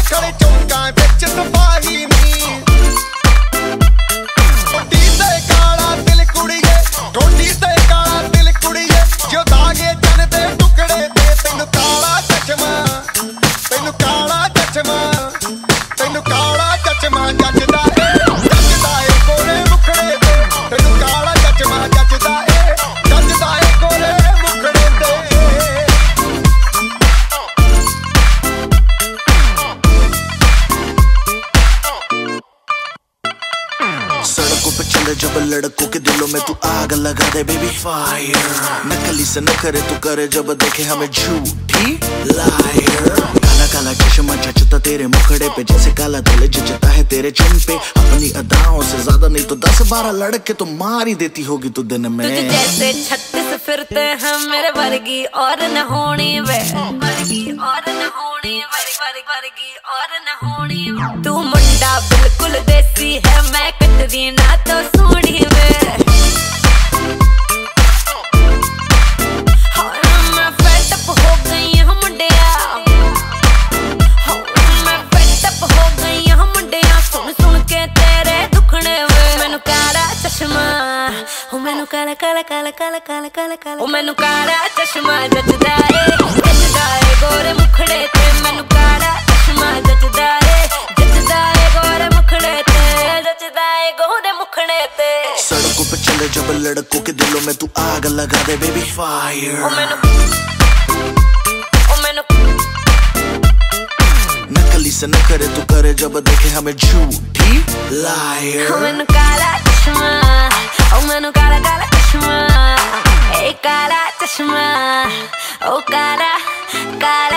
खड़े चौका बिच सिपाही नी ठोडी ते काला दिल कुड़िए ठोडी ते काला दिल कुड़िए जो दागे चन दे टुकड़े ते तैनू काला चश्मा तैनू काला चश्मा तैनू काला चश्मा जचदा ए गोरे मुखड़े ते तैनू काला चश्मा जचदा ए गोरे मुखड़े ते सड़कों पे चले जब लड़कों के दिलों में तू आग लगा दे बेबी फायर नकली से न करे तू करे जब देखे हमें झूठी लायर काला काला चश्मा जचता तेरे मुखड़े पे जैसे काला दिल जचता है तेरे चिन पे अपनी अदाओं से ज्यादा नहीं तो 10-12 लड़के तो मार ही देती होगी तू दिन में तुझे जैसे 36 फिरते हैं मेरे वर्गी और न होनी वे वर्गी और न होनी वर्गी और न होनी तू मुंडा बिल्कुल देसी है मैं कटदी ना तो सोनी वे मैं फेड अप हो गई हूं मुंडिया मैं फेड अप हो गई हूं मुंडिया सुन सुन के तेरे दुखने वे मैनू काला चश्मा ओ मैनू काला काला काला काला काला काला काला ओ मैनू काला चश्मा जचदा ए गोरे मुखड़े ते मैनू काला चश्मा जचदा ए गोरे मुखड़े ते जचदा ए गोरे मुखड़े ते सड़कों पे चले जब लड़कों के दिलों में तू आग लगा दे बेबी फायर ओ मैनू नकली से न करे तू करे जब देखे हमें झूठी लायर ओ मैनू काला चश्मा ओ मैनू काला काला चश्मा ए काला चश्मा ओ काला काला